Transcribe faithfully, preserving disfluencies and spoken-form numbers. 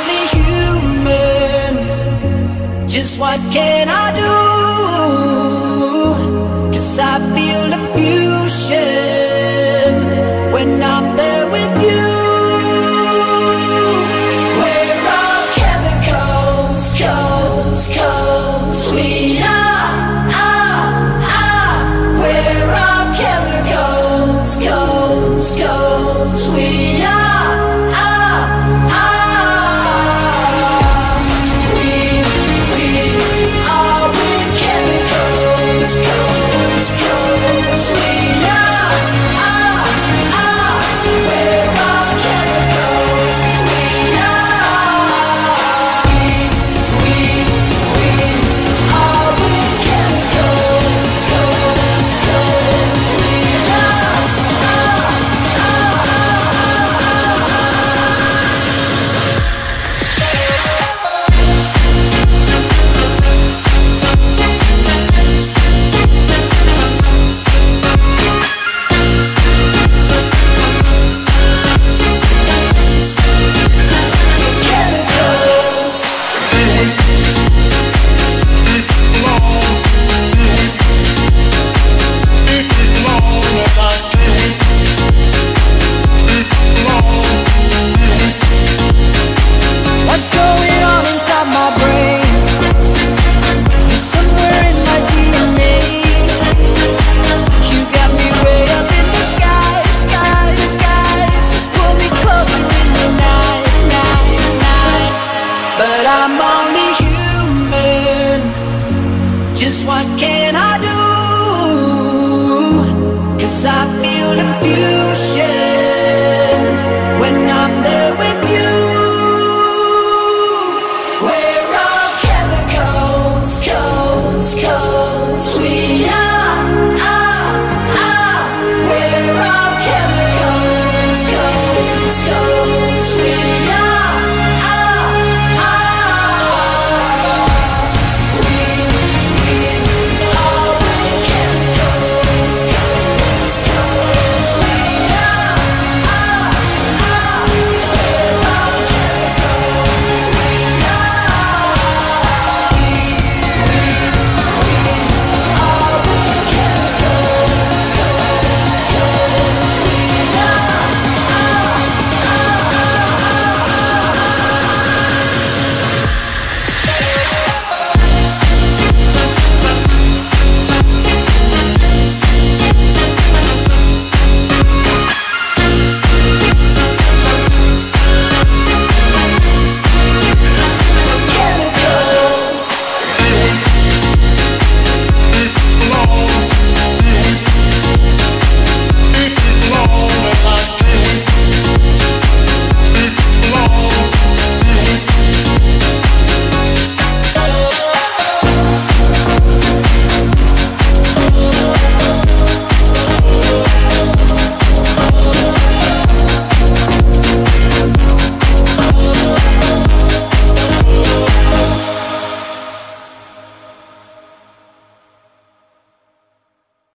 only human. Just what can I do? 'Cause I feel the fusion when I'm there with you. We're all chemicals, coals, coals. We are, are, are. We're all chemicals, coals, coals. We are, are, are. We, we are with chemicals, coals, coals. We are, are, are. We're all chemicals. We are. We, we, we are with chemicals, coals, coals. We are, are, chemicals. What's going on inside my brain? You're somewhere in my D N A. You got me way up in the sky, sky, sky. Just pull me closer in the night, night, night. But I'm only human. Just what can I do? 'Cause I feel the fusion when I'm there with you. We're all chemicals, coals, coals. We are, are, are. We're all chemicals, coals, coals.